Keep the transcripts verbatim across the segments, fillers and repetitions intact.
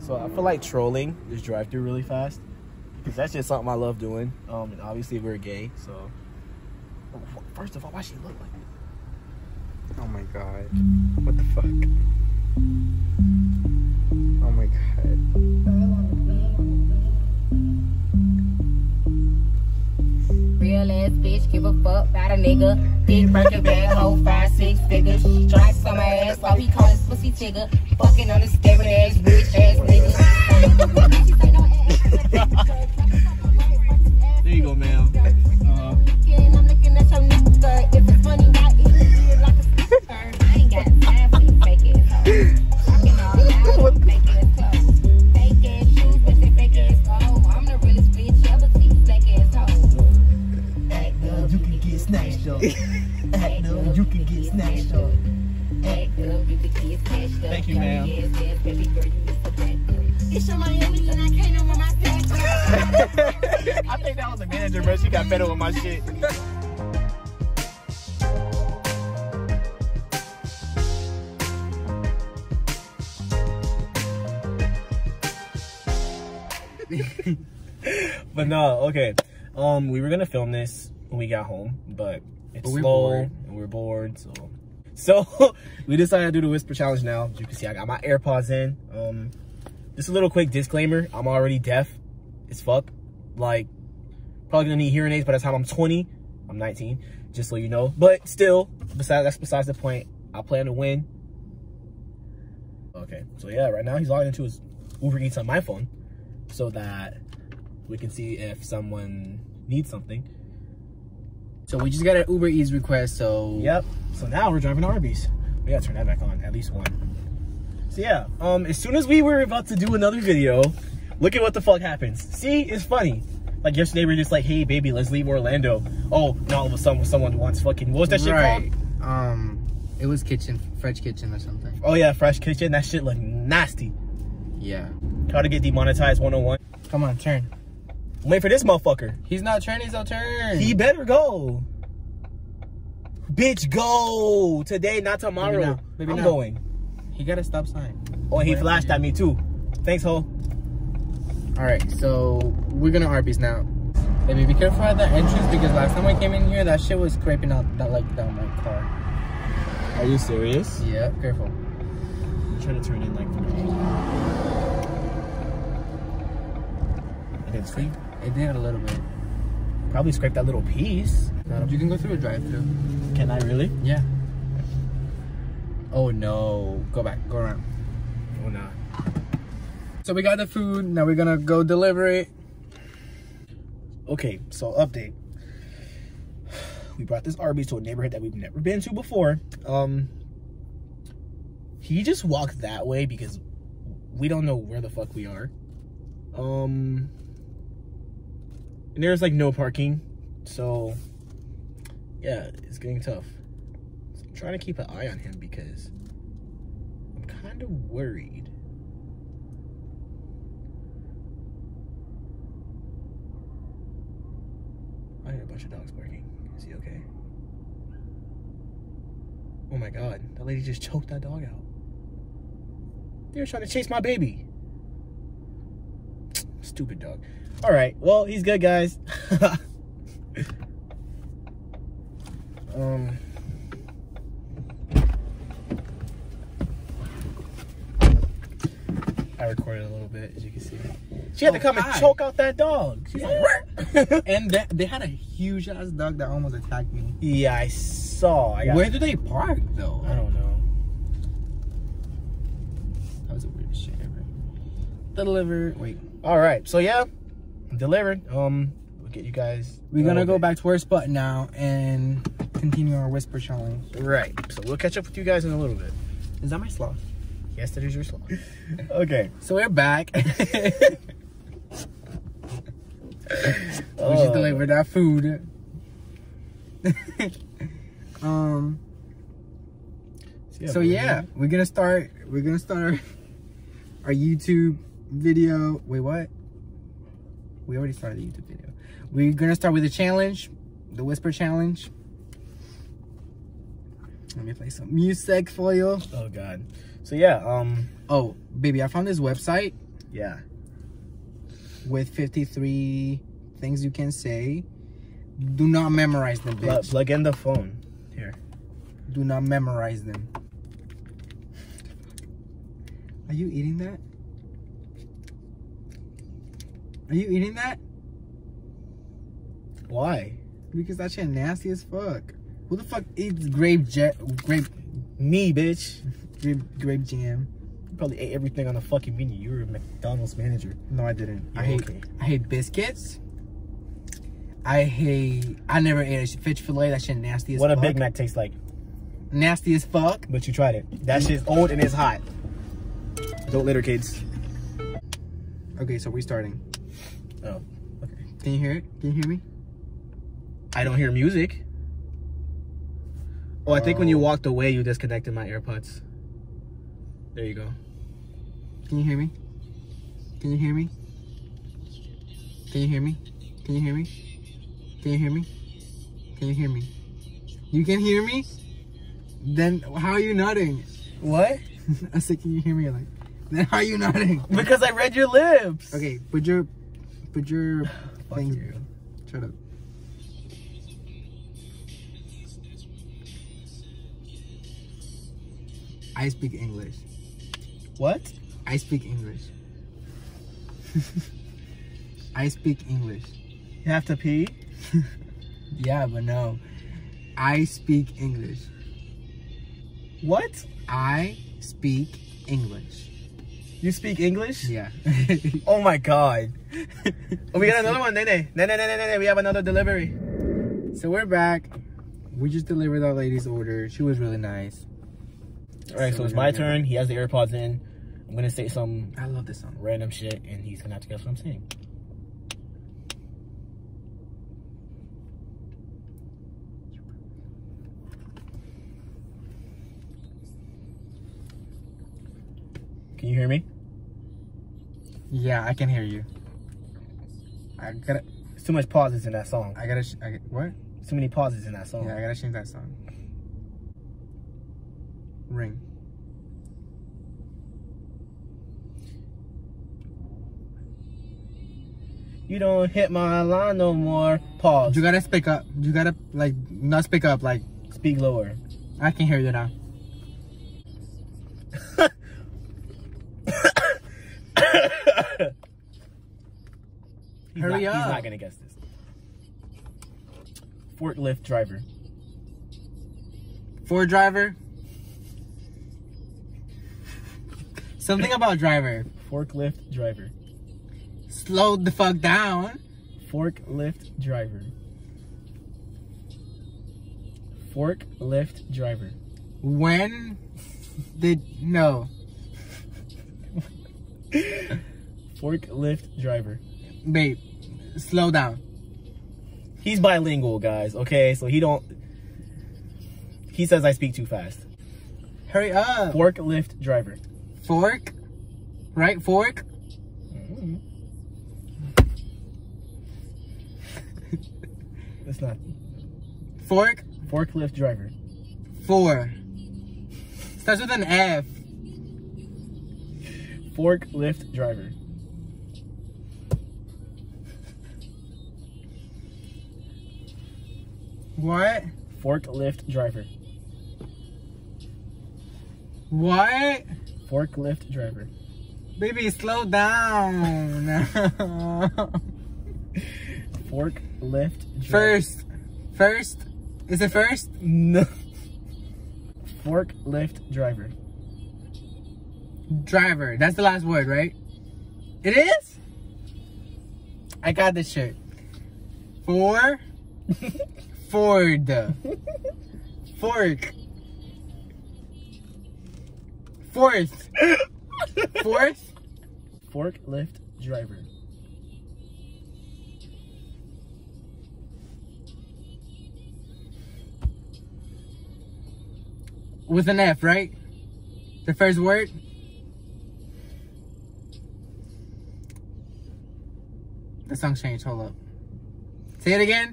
So I feel like trolling this drive-through really fast because that's just something I love doing. Um, and obviously we're gay, so first of all, why she look like this? Oh my god. What the fuck? Oh my god. Real ass bitch, give a fuck about a nigga. Big Birkin bag, hold five, six figures. Stripes on my ass while he call his pussy tigger. Fucking on the scabbard ass, rich ass nigga. There you go, ma'am. Uh, And I'm looking at your nigga. If it's funny, why is it like a sister? I ain't got time for you fake ass hoes. Fucking all out, fake ass clothes. Fake ass shoes, but they fake ass clothes. I'm the realest bitch ever seen, fake ass hoes. Act up, you can get snatched up. act up, you can get snatched up. Act up, you can get snatched up. Thank you, ma'am. Yes, yes, baby girl, you is so bad. It's your Miami and I can't run my stack. I think that was a manager, bro. She got better with my shit. But no, okay. Um, we were gonna film this when we got home, but it's But we're slow bored. and we're bored, so so we decided to do the whisper challenge now. As you can see, I got my AirPods in. Um, just a little quick disclaimer: I'm already deaf as fuck. Like, probably gonna need hearing aids by the time I'm twenty. I'm nineteen, just so you know. But still, besides that's besides the point. I plan to win. Okay, so yeah, right now he's logging into his Uber Eats on my phone, so that we can see if someone needs something. So we just got an Uber Eats request, so... Yep. So now we're driving to Arby's. We gotta turn that back on, at least one. So yeah, um, as soon as we were about to do another video, look at what the fuck happens. See, it's funny. Like yesterday we were just like, hey baby, let's leave Orlando. Oh, now all of a sudden someone wants fucking, what was that shit right. called? Um, it was Kitchen, French Kitchen or something. Oh yeah, Fresh Kitchen. That shit looked nasty. Yeah. How to get demonetized one oh one. Come on, turn. Wait for this motherfucker. He's not turning, so turn. He better go. Bitch, go. Today, not tomorrow. Maybe now. Maybe I'm now. going. He got a stop sign. Oh, and he Where flashed at me too. Thanks, ho. All right, so we're gonna Arby's now. Baby, be careful at the entrance because last time I came in here, that shit was scraping out that like down my car. Are you serious? Yeah, careful. I'm trying to turn in like. It didn't scrape. It did a little bit. Probably scraped that little piece. You can go through a drive-through. Can I really? Yeah. Oh no! Go back. Go around. Oh nah. So we got the food. Now we're gonna go deliver it. Okay, so update. We brought this Arby's to a neighborhood that we've never been to before. Um, he just walked that way because we don't know where the fuck we are. Um, and there's like no parking, so yeah, it's getting tough. So I'm trying to keep an eye on him because I'm kind of worried. I hear a bunch of dogs barking. Is he okay? Oh my god, that lady just choked that dog out. They were trying to chase my baby. Stupid dog. Alright, well, he's good, guys. um... I recorded a little bit, as you can see. She had Oh, to come hi. and choke out that dog. She's like, And they, they had a huge ass dog that almost attacked me. yeah, I saw. I got, Where do they park though? I don't know. That was the weirdest shit ever. Deliver. Wait. All right, so yeah, delivered. Um, we'll get you guys. We're a gonna little go bit. back to our spot now and continue our whisper challenge. Right. So we'll catch up with you guys in a little bit. Is that my sloth? Yes, that is your slot. Okay. So we're back. We Oh. just delivered our food. um. So So yeah, we're gonna start. We're gonna start our, our YouTube video. Wait, what? We already started the YouTube video. We're gonna start with the challenge, the whisper challenge. Let me play some music for you. Oh god. So yeah. Um. Oh, baby, I found this website. Yeah. with fifty-three things you can say. Do not memorize them, Plug, bitch. plug in the phone. Here. Do not memorize them. Are you eating that? Are you eating that? Why? Because that shit nasty as fuck. Who the fuck eats grape jet grape Me, bitch. grape grape jam? You probably ate everything on the fucking menu. You were a McDonald's manager. No, I didn't. I Yeah, hate okay. I hate biscuits. I hate I never ate a fish fillet. That shit nasty as What fuck. a Big Mac tastes like. Nasty as fuck. But you tried it. That shit's old and it's hot. Don't litter, kids. Okay, so we're starting. Oh, okay. Can you hear it? Can you hear me? I don't hear music. Oh, I think when you Oh. walked away, you disconnected my AirPods. There you go. Can you hear me? Can you hear me? Can you hear me? Can you hear me? Can you hear me? Can you hear me? You can hear me? Then how are you nodding? What? I said, can you hear me? Like, then how are you nodding? Because I read your lips. Okay, put your, put your Fuck things. you. Shut up. I speak English. What? I speak English. I speak English. You have to pee? Yeah, but no. I speak English. What? I speak English. You speak English? Yeah. Oh my god. Oh, we got another one, Nene. Nene, Nene, Nene, we have another delivery. So we're back. We just delivered that lady's order. She was really nice. Alright, so So it's we're my gonna- turn. He has the AirPods in. I'm gonna say some I love this song. random shit, and he's gonna have to guess what I'm saying. Can you hear me? Yeah, I can hear you. I gotta, There's too much pauses in that song. I gotta, sh- I got, what? Too many pauses in that song. Yeah, I gotta change that song. Ring. You don't hit my line no more. Pause. You gotta speak up. You gotta, like, not speak up. Like, Speak lower. I can hear you now. He's Hurry not, up. He's not gonna guess this. Forklift driver. Ford driver. Something about driver. Forklift driver. Slow the fuck down. Forklift driver. Forklift driver. When did, no. Forklift driver. Babe, slow down. He's bilingual, guys. Okay, so he don't. He says I speak too fast. Hurry up. Forklift driver. Fork. Right? Fork. Mm-hmm. It's not. Fork. Forklift driver. Four. Starts with an F. Forklift driver. What? Forklift driver. What? Forklift driver. Baby, slow down. Forklift driver. First. First. Is it first? No. Forklift driver. Driver. That's the last word, right? It is? I got this shirt. Four. Ford. Fork. Fourth. Fourth. Forklift driver. With an F, right? The first word? The song changed. Hold up. Say it again.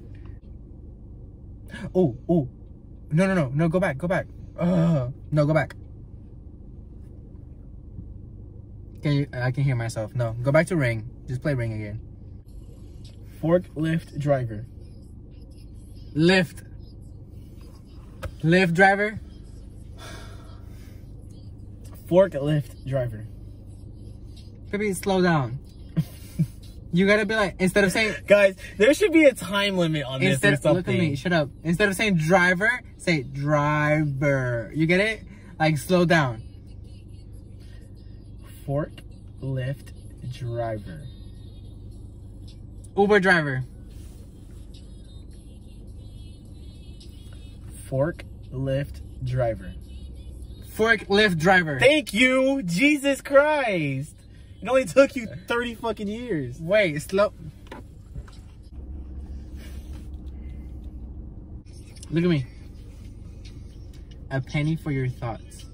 Oh, oh. No, no, no. No, go back. Go back. Uh, no, go back. Can you, I can hear myself. No, go back to ring. Just play ring again. Forklift driver. Lift. Lift driver. Forklift driver. Baby, slow down. You gotta be like, instead of saying, Guys, there should be a time limit on this instead or something. look at me, shut up. Instead of saying driver, say driver. You get it? Like, slow down. Forklift driver. Uber driver. Forklift driver. Forklift driver. Thank you, Jesus Christ. It only took you thirty fucking years. Wait, slow. Look at me. A penny for your thoughts.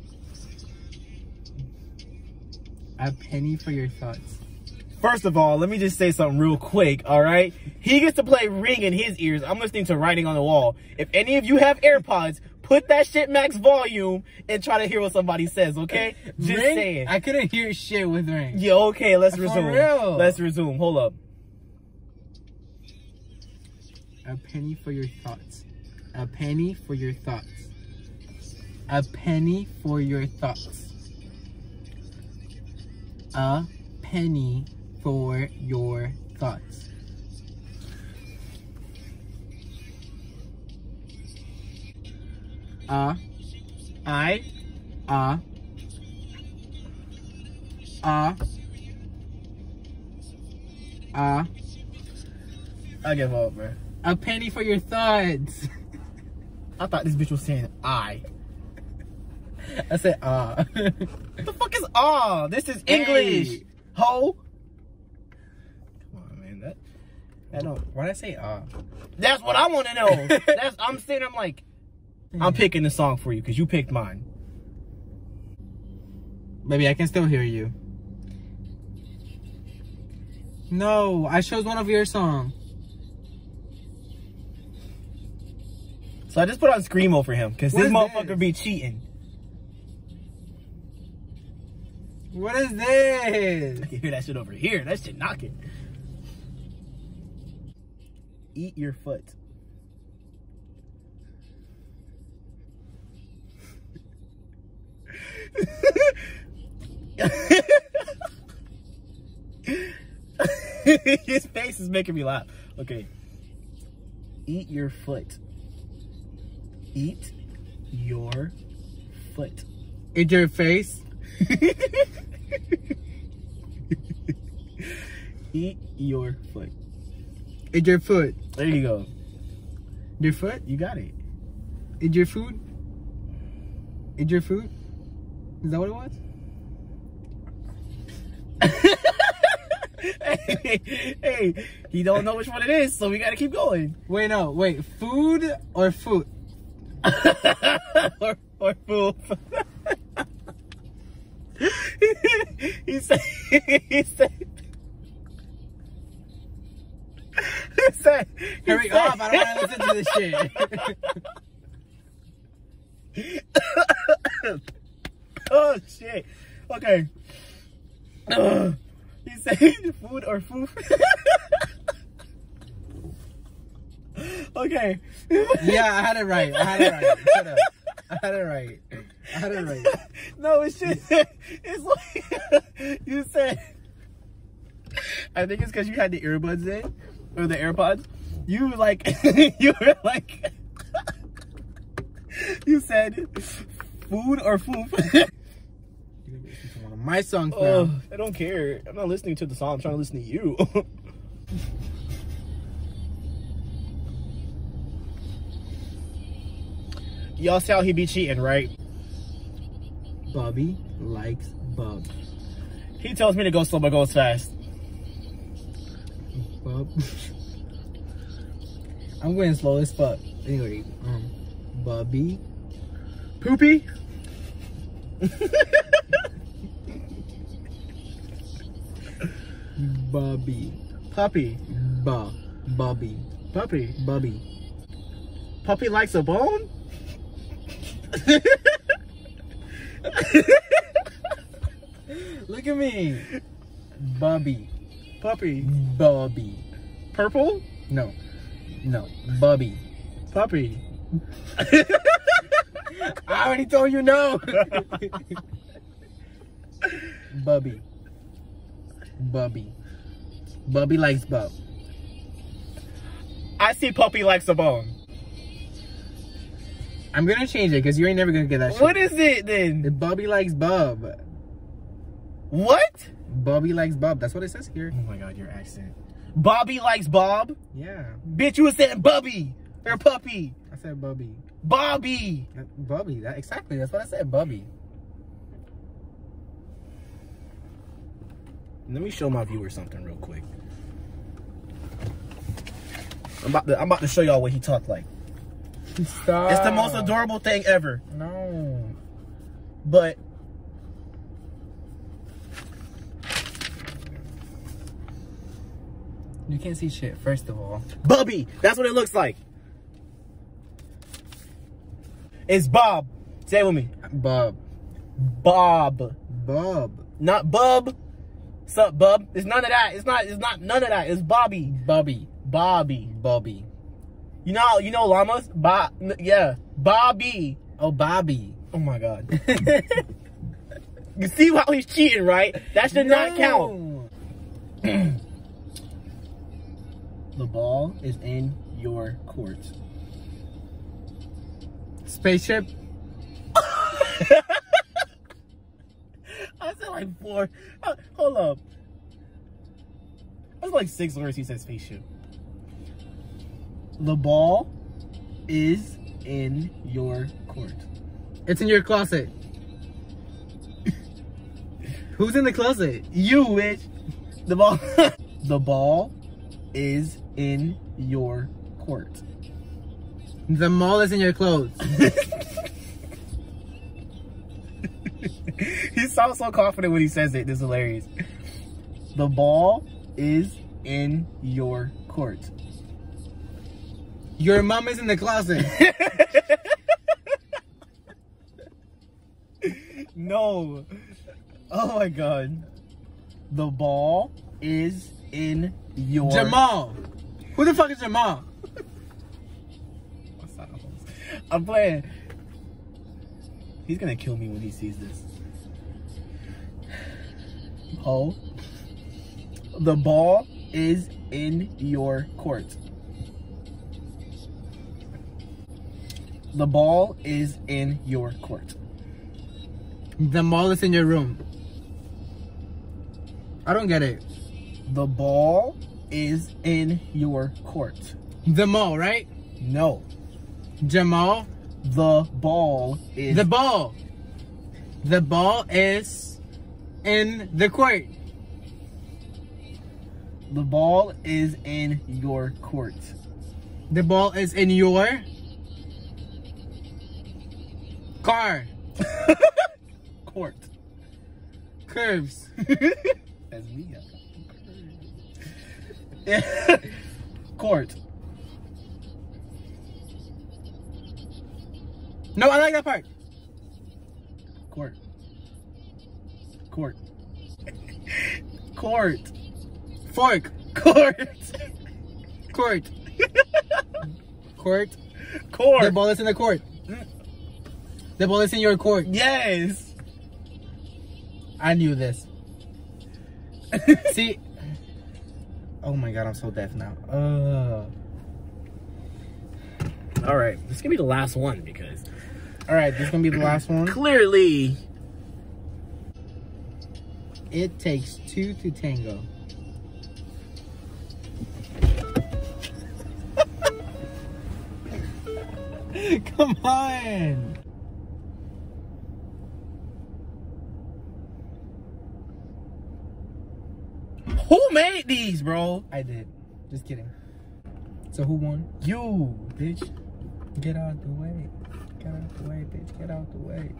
A penny for your thoughts. First of all, let me just say something real quick, all right? He gets to play Ring in his ears. I'm listening to Writing on the Wall. If any of you have AirPods, put that shit max volume and try to hear what somebody says, okay? Just Ring? saying. I couldn't hear shit with ring. Yeah, okay, let's For resume. real? Let's resume. Hold up. A penny for your thoughts. A penny for your thoughts. A penny for your thoughts. A penny for your thoughts. A, I, a, a, a, I give up, man. a penny for your thoughts. I thought this bitch was saying I. I said, uh. What the fuck is ah? This is English. Hey. Ho. Come on, man. That, that don't. Why did I say, uh? That's what I want to know. That's. I'm saying. I'm like. I'm picking the song for you because you picked mine. Baby, I can still hear you. No, I chose one of your songs. So I just put on Screamo for him because What this is motherfucker this? be cheating. What is this? I can hear that shit over here. That shit knocking. Eat your foot. His face is making me laugh. Okay. Eat your foot. Eat your foot. Eat your face. Eat your foot. Eat your foot. There you go. Your foot? You got it. Eat your food? Eat your food? Is that what it was? hey, hey, he don't know which one it is, so we gotta keep going. Wait, no, wait. Food or food? or, or food. he said, he said, he said, he Hurry said, up, I don't want to listen to this shit. Oh shit. Okay. Ugh. He said food or food. Okay. Yeah, I had it right. I had it right. Shut up. I had it right. I had it right. No, it's just, it's like, you said, I think it's because you had the earbuds in, or the AirPods. You like, you were like, you said food or food. One of my songs now. Oh, I don't care. I'm not listening to the song. I'm trying to listen to you. Y'all see how he be cheating, right? Bobby likes Bub. He tells me to go slow but goes fast. Bub. I'm going slow as fuck. Anyway, um, Bobby. Poopy? Bobby. Puppy. Ba. Bobby. Puppy. Bobby. Puppy likes a bone? Look at me. Bubby. Puppy. Bubby. Purple. No. No. Bubby. Puppy. I already told you no. Bubby. Bubby. Bubby likes bub. I see puppy likes a bone. I'm gonna change it because you ain't never gonna get that shit. What is it then? Bubby likes bub. What? Bubby likes bub. That's what it says here. Oh my god, your accent. Bobby likes Bob? Yeah. Bitch, you was saying Bubby. Or puppy. I said Bubby. Bobby. Uh, Bubby. That, exactly. That's what I said. Bubby. Let me show my viewers something real quick. I'm about to, I'm about to show y'all what he talked like. Stop. It's the most adorable thing ever. No. But you can't see shit, first of all. Bubby, that's what it looks like. It's Bob. Say it with me. Bub. Bob. Bub. Not Bub. Sup, Bub? It's none of that. It's not, it's not none of that. It's Bobby. Bubby. Bobby. Bubby. You know, you know llamas? Bob, yeah. Bobby. Oh, Bobby. Oh my god. You see how he's cheating, right? That should not count. The ball is in your court. Spaceship. I said like four. Uh, hold up. That's like six words he said spaceship. The ball is in your court. It's in your closet. Who's in the closet? You, bitch. The ball. The ball is in your court. The mall is in your clothes. He sounds so confident when he says it. This is hilarious. The ball is in your court. Your mom is in the closet. No. Oh my god. The ball is in your... Jamal. Who the fuck is Jamal? I'm playing. He's gonna kill me when he sees this. Oh. The ball is in your court. The ball is in your court. The mall is in your room. I don't get it. The ball is in your court. The mall, right? No. Jamal. The ball is... The ball. The ball is in the court. The ball is in your court. The ball is in your car. Court. Curves. As we have. Court. No, I like that part. Court. Court. Court. Fork. Court. Court. Court. Court. The ball is in the court. The ball is in your court. Yes. I knew this. See? Oh my god, I'm so deaf now. Uh. All right, this is gonna be the last one because. All right, this is gonna be the last one. Clearly, it takes two to tango. Come on. who made these, bro? I did. Just kidding. So who won? You, bitch. Get out the way. Get out the way, bitch. Get out the way.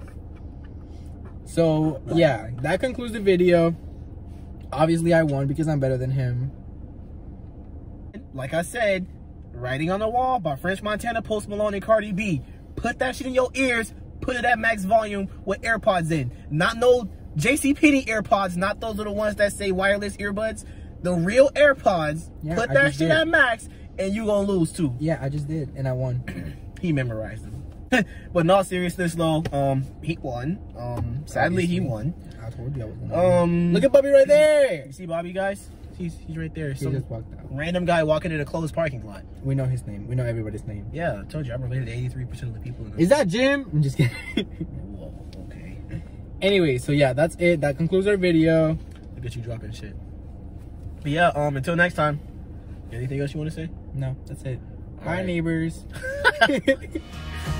So, yeah, that concludes the video. Obviously, I won because I'm better than him. Like I said, Writing on the Wall by French Montana, Post Malone, and Cardi B. Put that shit in your ears. Put it at max volume with AirPods in. Not no JCPenney AirPods, not those little ones that say wireless earbuds. The real AirPods. Yeah, Put I that just shit did. at max, and you gonna lose too. Yeah, I just did, and I won. He memorized them. But in all seriousness, though, um, he won. Um, sadly, he Obviously. won. I told you I was gonna. Um, Look at Bubby right there. You see Bobby, guys? He's he's right there. He Some just walked out. random guy walking in a closed parking lot. We know his name. We know everybody's name. Yeah, I told you I'm related to eighty-three percent of the people in this. Is that Jim? I'm just kidding. Whoa, okay. Anyway, so yeah, that's it. That concludes our video. Look at you dropping shit. But yeah, um, until next time. Anything else you want to say? No, that's it. All Bye, right. neighbors.